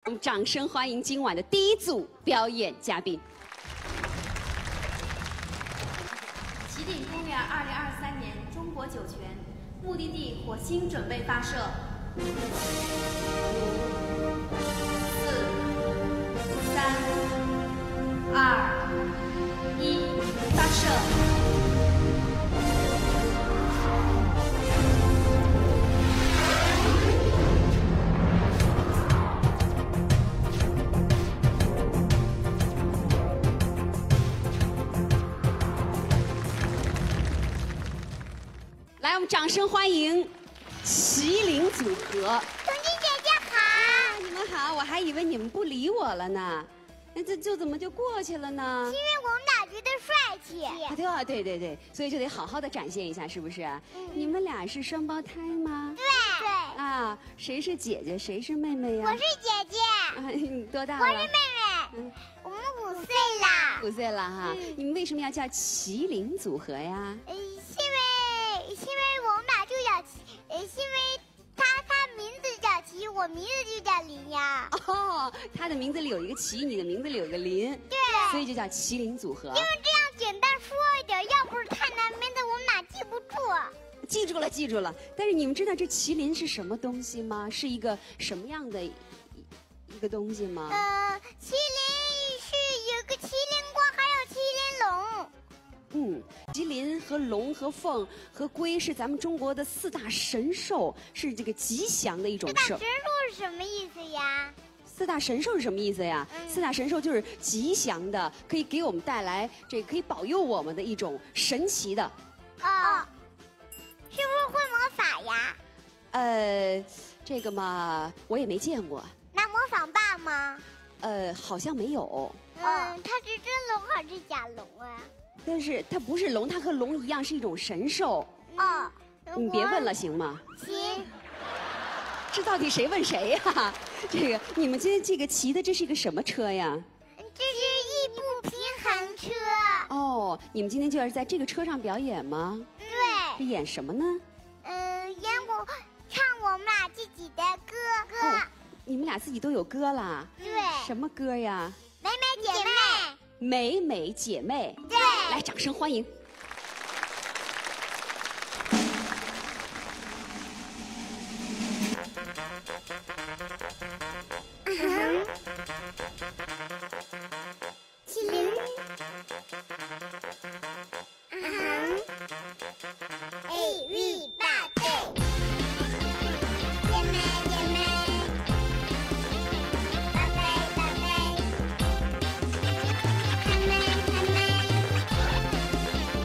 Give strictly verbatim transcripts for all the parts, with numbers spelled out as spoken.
我们掌声欢迎今晚的第一组表演嘉宾。 起点公园二零二三年中国酒泉，目的地火星准备发射。五、四、三、二、一，发射。 来，我们掌声欢迎麒麟组合。 童军姐姐好， 你们好，我还以为你们不理我了呢，那这就怎么就过去了呢？ 因为我们俩觉得帅气。 啊，对啊，对对对，所以就得好好的展现一下，是不是？嗯、你们俩是双胞胎吗？ 对对。 啊，谁是姐姐，谁是妹妹呀？ 我是姐姐。 啊，你多大了？ 我是妹妹。嗯，我们五岁啦。 五岁了哈，嗯、你们为什么要叫麒麟组合呀？ 呃，因为因为我们俩就叫，呃，因为他他名字叫麒，我名字就叫麟呀。 哦，他的名字里有一个麒，你的名字里有个麟。 对。 所以就叫麒麟组合。 因为这样简单说一点，要不是太难名字，我们俩记不住。 记住了，记住了。但是你们知道这麒麟是什么东西吗？是一个什么样的一个东西吗？ 呃，麒麟是有个麒麟瓜，还有麒麟龙。 嗯，麒麟和龙和凤和龟是咱们中国的四大神兽，是这个吉祥的一种兽。 四大神兽是什么意思呀？ 四大神兽是什么意思呀？嗯、四大神兽就是吉祥的，可以给我们带来这可以保佑我们的一种神奇的。 哦，是不是会魔法呀？ 呃，这个嘛，我也没见过。 那模仿爸吗？ 呃，好像没有。 嗯，它是真龙还是假龙啊？ 但是它不是龙，它和龙一样是一种神兽。 哦， 你别问了，行吗？ 行。 这到底谁问谁呀？这个你们今天这个骑的这是一个什么车呀？ 这是一部平衡车。 哦，你们今天就要在这个车上表演吗？ 对。 是演什么呢？ 嗯，演我唱我们俩自己的歌歌。 哦，你们俩自己都有歌啦？ 对。 什么歌呀？ 美美姐妹。 美美姐妹。 对。 来，掌声欢迎。 麒麟。A V 大队。姐妹姐妹。宝贝宝贝。看妹看妹。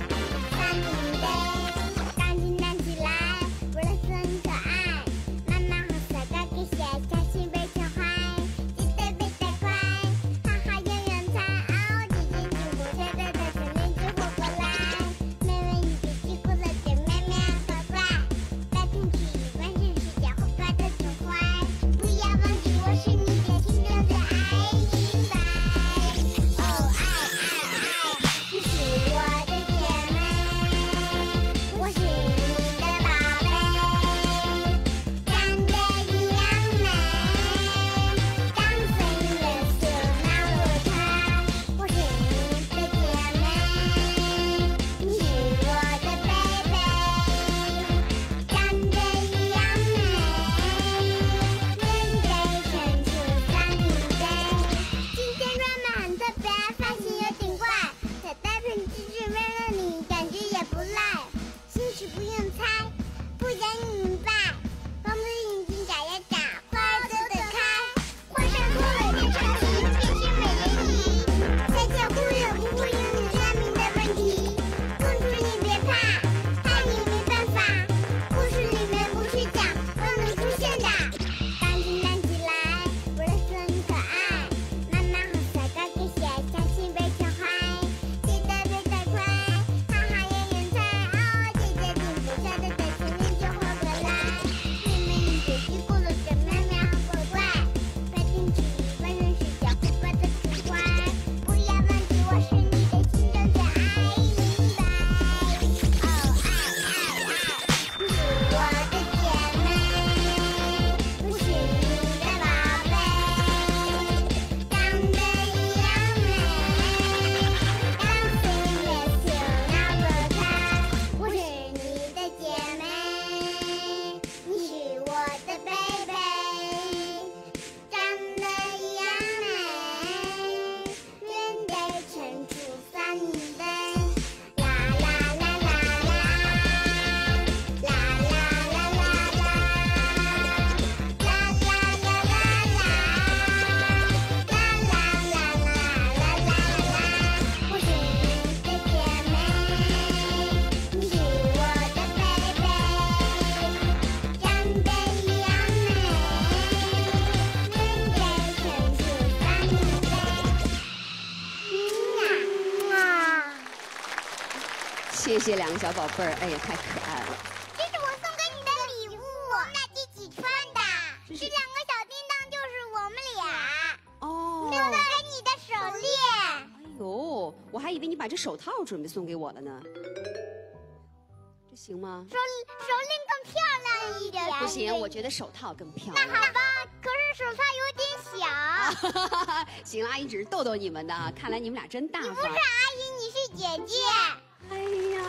谢谢两个小宝贝儿，哎呀，太可爱了。 这是我送给你的礼物，我们俩一起穿的。这两个小叮当就是我们俩。 哦。 送给你的手链。 哎呦，我还以为你把这手套准备送给我了呢。这行吗？ 手手链更漂亮一点。 不行，我觉得手套更漂亮。 那好吧，可是手套有点小。 行了，阿姨只是逗逗你们的，看来你们俩真大方。 你不是阿姨，你是姐姐。 哎呀，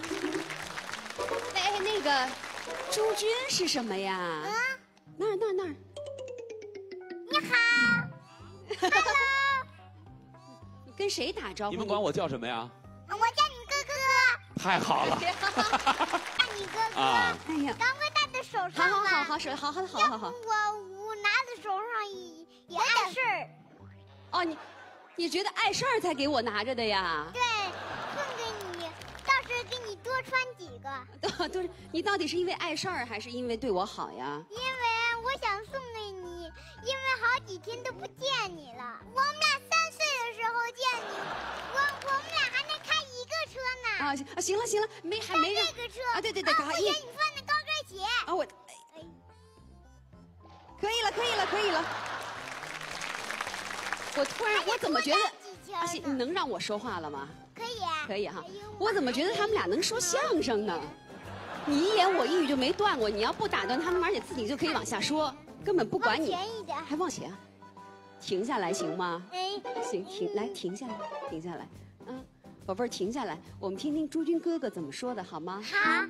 哎，那个朱军是什么呀？嗯，那儿那儿那儿。 你好 ，Hello。 你跟谁打招呼？ 你们管我叫什么呀？ 我叫你哥哥。 太好了。 叫你哥哥。啊。 哎呀， 刚刚戴在手上。 好好好好手，好好好好好。 我我拿在手上也也碍事儿。 哦，你你觉得碍事儿才给我拿着的呀？ 对，送给你，到时候给你多穿几个。 都都是你到底是因为碍事儿，还是因为对我好呀？ 因为我想送给你，因为好几天都不见你了。我们俩三岁的时候见你，我我们俩还能开一个车呢。 啊行啊行了行了，没还没这个车啊对对对， 啊我嫌你穿的高跟鞋。 啊我，哎，可以了可以了可以了。我突然，我怎么觉得？阿信，你能让我说话了吗？ 可以啊。 可以哈。我怎么觉得他们俩能说相声呢？你一言我一语就没断过，你要不打断他们，而且自己就可以往下说，根本不管你。 往前一点。 还往前？停下来行吗？ 哎。 行，停，来停下来，停下来。嗯，宝贝儿，停下来，我们听听朱军哥哥怎么说的，好吗？ 好。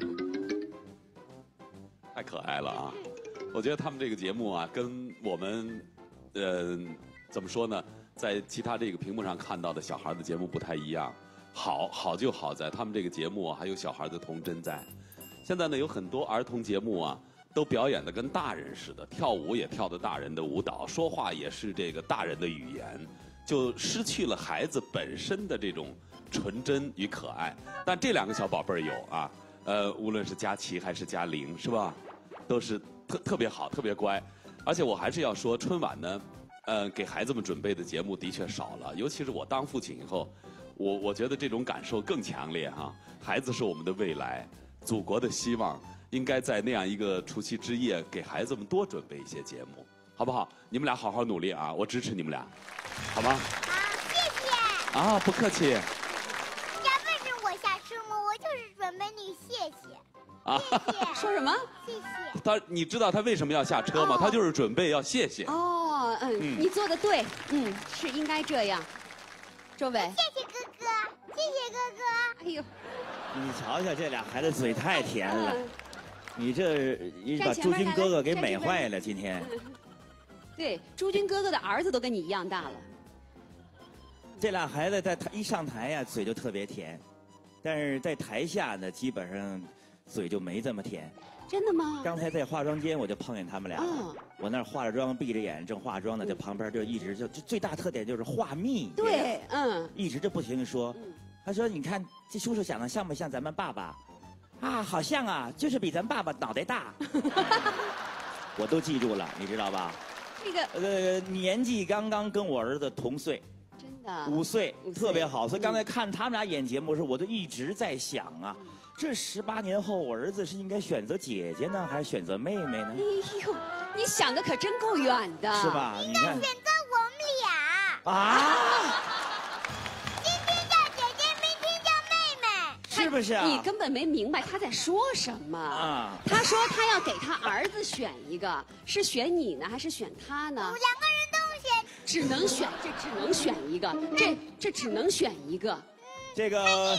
太可爱了啊！我觉得他们这个节目啊，跟我们，嗯、呃。怎么说呢？在其他这个屏幕上看到的小孩的节目不太一样，好好就好在他们这个节目还有小孩的童真在。现在呢，有很多儿童节目啊，都表演的跟大人似的，跳舞也跳的大人的舞蹈，说话也是这个大人的语言，就失去了孩子本身的这种纯真与可爱。但这两个小宝贝儿有啊，呃，无论是佳琪还是佳玲，是吧？都是特特别好，特别乖。而且我还是要说，春晚呢。呃，给孩子们准备的节目的确少了，尤其是我当父亲以后，我我觉得这种感受更强烈哈。孩子是我们的未来，祖国的希望，应该在那样一个除夕之夜，给孩子们多准备一些节目，好不好？你们俩好好努力啊，我支持你们俩，好吗？ 好，谢谢。 啊，不客气。 你知道为什么我下车吗？我就是准备那个谢谢。 啊， 谢谢。 说什么？ 谢谢。 他，你知道他为什么要下车吗？ 哦、 他就是准备要谢谢。 哦，嗯，嗯你做的对，嗯，是应该这样。周伟， 谢谢哥哥，谢谢哥哥。 哎呦， 你瞧瞧这俩孩子嘴太甜了， 嗯、 你这你把朱军哥哥给美坏了。今天， 对，朱军哥哥的儿子都跟你一样大了。 这俩孩子在台一上台呀、啊，嘴就特别甜，但是在台下呢，基本上嘴就没这么甜。 真的吗？ 刚才在化妆间我就碰见他们俩了，哦、我那儿化着妆，闭着眼正化妆呢，这旁边就一直就就最大特点就是话密。 对，嗯， 一直就不停地说，嗯、他说：“你看这叔叔长得像不像咱们爸爸？啊，好像啊，就是比咱爸爸脑袋大。”我都记住了，你知道吧？ 这个呃，年纪刚刚跟我儿子同岁。 真的。 五岁，特别好。所以刚才看他们俩演节目的时候，我就一直在想啊。嗯这十八年后，我儿子是应该选择姐姐呢，还是选择妹妹呢？ 哎呦，你想的可真够远的， 是吧？ 应该选择我们俩啊！ 今天叫姐姐，明天叫妹妹， 是不是啊？ 你根本没明白他在说什么啊！他说他要给他儿子选一个，是选你呢，还是选他呢？ 两个人都选， 只能选，这只能选一个，这这只能选一个。 这个。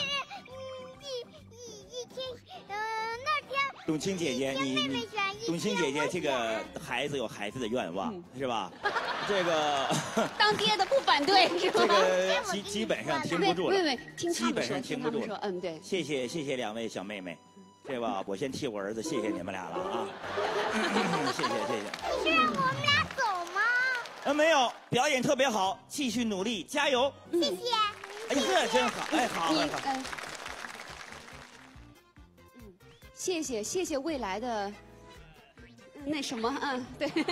董卿姐姐，你你，董卿姐姐，这个孩子有孩子的愿望，嗯、是吧？这个当爹的不反对，是吧？ 这个基基本上听不住了， 对对，听基本上听不住了。嗯，对。 谢谢谢谢两位小妹妹，对吧？我先替我儿子谢谢你们俩了啊！谢谢谢谢。 你是让我们俩走吗？ 呃，没有，表演特别好，继续努力，加油！ 谢谢。 哎，这真好，哎，好，好，好。 谢谢谢谢未来的那什么，嗯，对。 冬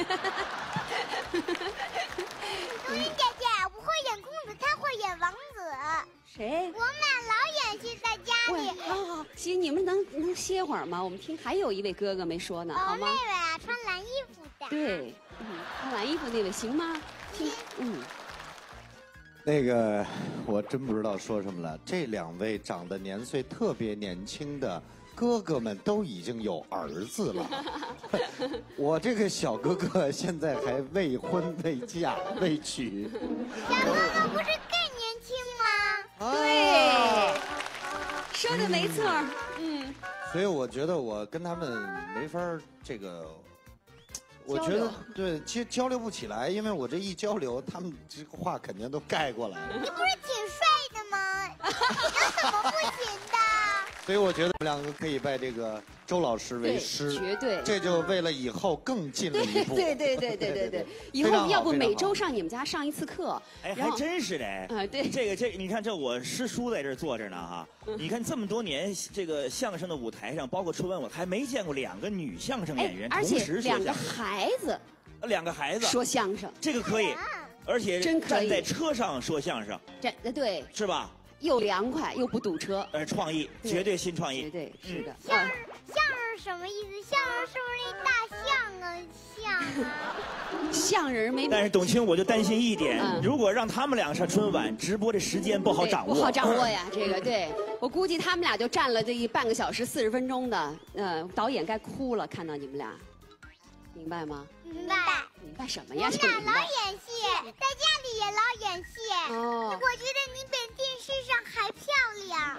云姐姐，我会演公主，她会演王子。 谁？ 我们俩老演戏在家里。 好好行，你们能能歇会儿吗？我们听还有一位哥哥没说呢，好吗？ 那位啊，穿蓝衣服的。 对，嗯，穿蓝衣服那位行吗？听，嗯。 那个，我真不知道说什么了。这两位长得年岁特别年轻的哥哥们都已经有儿子了，我这个小哥哥现在还未婚未嫁未娶。 小哥哥不是更年轻吗？ 对，说的没错，嗯。 所以我觉得我跟他们没法这个。我觉得对，其实交流不起来，因为我这一交流，他们这个话肯定都盖过来了。 你不是挺帅的吗？有什么不行的？ 所以我觉得我们两个可以拜这个周老师为师， 绝对， 这就为了以后更进了一步。 对对对对对对，以后要不每周上你们家上一次课？ 哎，还真是的。 啊，对， 这个这，你看这我师叔在这坐着呢哈。你看这么多年这个相声的舞台上，包括春晚，我还没见过两个女相声演员同时说相声。 两个孩子， 两个孩子说相声， 这个可以，而且站在车上说相声， 站对， 是吧？ 又凉快又不堵车， 呃，创意，绝对新创意， 绝对是的。 相声相声什么意思？相声是不是那大象啊？象啊？ 象人没。 但是董卿，我就担心一点，如果让他们俩上春晚直播，这时间不好掌握， 不好掌握呀。这个对我估计他们俩就站了这一半个小时、四十分钟的，呃，导演该哭了，看到你们俩，明白吗？ 明白。 明白什么呀？ 我们俩老演戏，在家里也老演戏。哦。我觉得你比电视上还漂亮。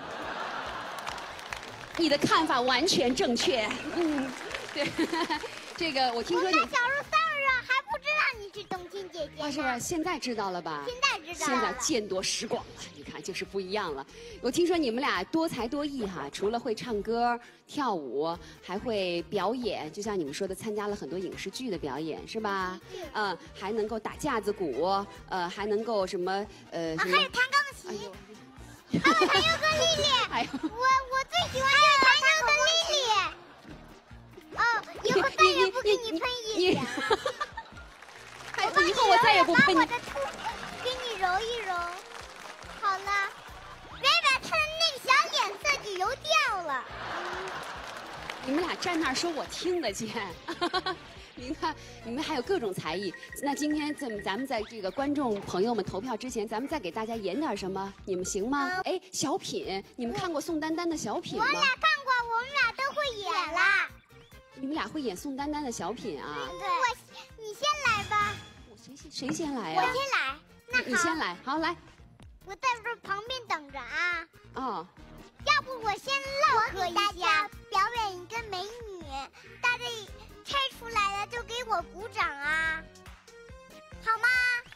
你的看法完全正确。嗯，对。这个我听说你。 我小时候生日还不知道你是董卿姐姐。 啊，是啊，现在知道了吧？ 现在知道了。 现在见多识广了，你看就是不一样了。我听说你们俩多才多艺哈，除了会唱歌、跳舞，还会表演，就像你们说的，参加了很多影视剧的表演，是吧？嗯，还能够打架子鼓，呃，还能够什么呃什么？ 还有弹钢琴。哎呦。还有弹尤克里里。哎呦。我我最喜欢就是弹尤克里里。哦，以后再也不给你喷一脸。 我以后我再也不喷你。 把我的头给你揉一揉。好了，别把他那个小脸色给揉掉了。 你们俩站那儿说，我听得见。您看，你们还有各种才艺。那今天咱们咱们在这个观众朋友们投票之前，咱们再给大家演点什么，你们行吗？哎，小品，你们看过宋丹丹的小品吗？ 我俩看过，我们俩都会演啦。 你们俩会演宋丹丹的小品啊？ 对，我你先来吧。 我谁先谁先来呀？ 我先来。那好， 你先来，好来。 我在这旁边等着啊。 哦。 要不我先唠嗑一下，表演一个美女，大家猜出来了就给我鼓掌啊，好吗？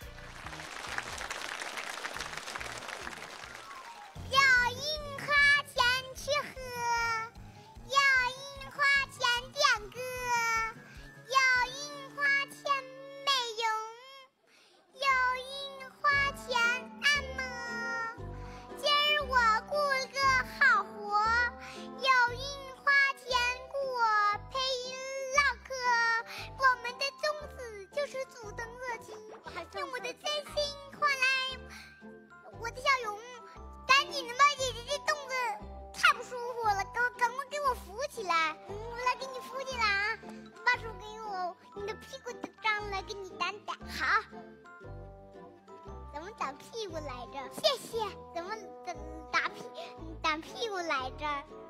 要樱花钱去喝，要樱花钱点歌，要樱花钱美容，要樱花钱按摩。今儿我过个好活，有樱花钱过陪唠嗑。我们的宗旨就是主动热情，用我的真心换来我的笑容。赶紧的吧，姐姐，这动作太不舒服了，赶赶快给我扶起来。嗯，我来给你扶起来啊，把手给我，你的屁股都脏了，给你掸掸。好。怎么打屁股来着？谢谢。怎么打打屁打屁股来着？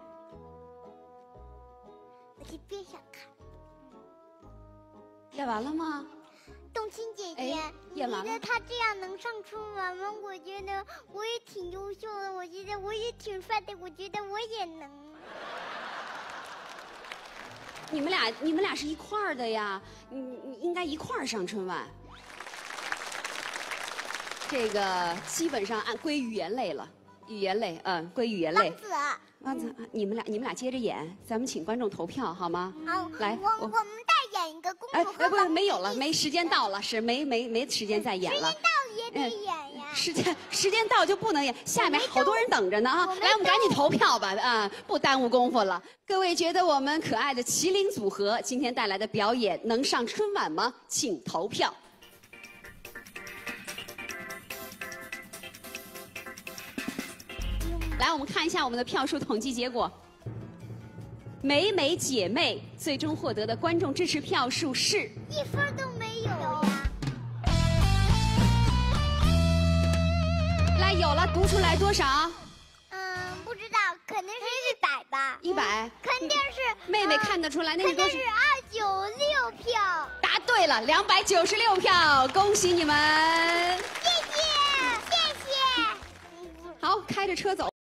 我去边上看。 演完了吗？ 董卿姐姐， 哎、 你觉得她这样能上春晚吗？我觉得我也挺优秀的，我觉得我也挺帅的，我觉得我也能。 你们俩，你们俩是一块儿的呀，你你应该一块儿上春晚。这个基本上按归语言类了，语言类，嗯，归语言类。 王子， 王子，你们俩你们俩接着演，咱们请观众投票好吗？ 好， 来， 我我们再演一个公主和哎，不，没有了，没时间到了，是没没没时间再演了。 时间到也得演呀。 时间时间到就不能演，下面好多人等着呢啊！来，我们赶紧投票吧，啊，不耽误功夫了。各位觉得我们可爱的麒麟组合今天带来的表演能上春晚吗？请投票。来，我们看一下我们的票数统计结果。 美美姐妹最终获得的观众支持票数是一分都没有呀。 来，有了，读出来多少？ 嗯，不知道，肯定是一百吧。 一百。 肯定是。 妹妹看得出来，那是多少？ 肯定是二九六票。 答对了，两百九十六票，恭喜你们！ 谢谢，谢谢。 好，开着车走。